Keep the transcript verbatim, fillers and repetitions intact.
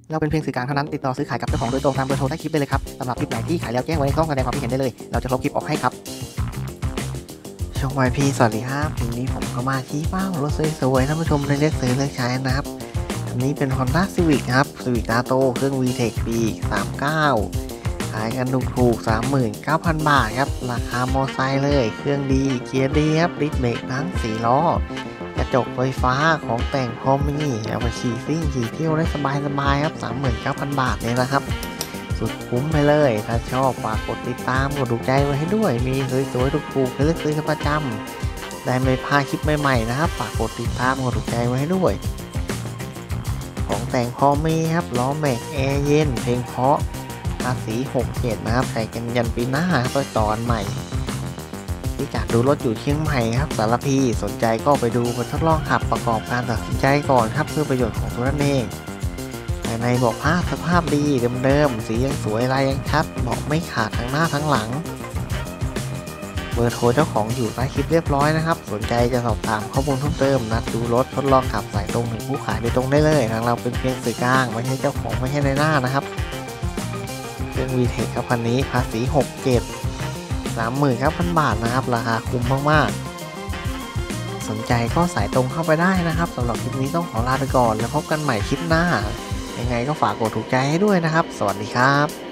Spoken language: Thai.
เราเป็นเพียงสื่อกลางเท่านั้นติดต่อซื้อขายกับเจ้าของโดยตรงตามเบอร์โทรใต้คลิปได้เลยครับสำหรับคลิปไหนที่ขายแล้วแจ้งไว้ในช่องแสดงความคิดเห็นได้เลยเราจะลบคลิปออกให้ครับช่องวายพีสวัสดีครับวันนี้ผมก็มาที่บ้านรถสวยๆท่านผู้ชมได้เลือกซื้อเลือกใช้นะครับอันนี้เป็น Honda Civic ครับ Civic Nato เครื่อง วี-เทค ปี สามสิบเก้าขายกันถูกๆ สามหมื่นเก้าพัน บาทครับราคามอไซค์เลยเครื่องดีเกียร์ดีครับดิสเบรกทั้งสี่ล้อกระจกไฟฟ้าของแต่งพร้อมมีเอาไปขี่ซิ่งขี่เที่ยวได้สบายๆครับ สามหมื่นเก้าพัน บาทเนี่ยนะครับสุดคุ้มไปเลยถ้าชอบฝากกดติดตามกดถูกใจไว้ให้ด้วยมีสวยๆถูกๆเลือกซื้อกันประจำได้ไม่พลาดคลิปใหม่ๆนะครับฝากกดติดตามกดถูกใจไว้ให้ด้วยของแต่งพอมีครับล้อแม็กแอร์เย็นเพลงเพราะภาษีหกเจ็ดนะครับใส่กันยันปีหน้าครับไปต่ออันใหม่ที่จากดูรถอยู่เชียงใหม่ครับสารพีสนใจก็ไปดูไปทดลองขับประกอบการตัดสินใจก่อนครับเพื่อประโยชน์ของตัวท่านเองภายในบอกภาพสภาพดีเดิมๆสียังสวยลายยังชัดเบาะไม่ขาดทั้งหน้าทั้งหลังเบอร์โทรเจ้าของอยู่ใต้คลิปเรียบร้อยนะครับสนใจจะสอบถามข้อมูลเพิ่มเติมนัดดูรถทดลองขับสายตรงถึงผู้ขายโดยตรงได้เลยทางเราเป็นเพียงสื่อกลางไม่ใช่เจ้าของไม่ใช่ในหน้านะครับเครื่อง วี-เทค ครับคันนี้ภาษีหกเจ็ดสามหมื่นครับพันบาทนะครับราคาคุ้มมากๆสนใจก็สายตรงเข้าไปได้นะครับสำหรับคลิปนี้ต้องขอลาไปก่อนแล้วพบกันใหม่คลิปหน้ายังไงก็ฝากกดถูกใจให้ด้วยนะครับสวัสดีครับ